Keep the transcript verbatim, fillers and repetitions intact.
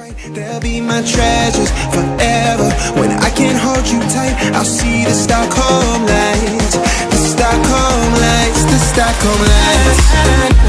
They'll be my treasures forever. When I can't hold you tight, I'll see the Stockholm lights, the Stockholm lights, the Stockholm lights.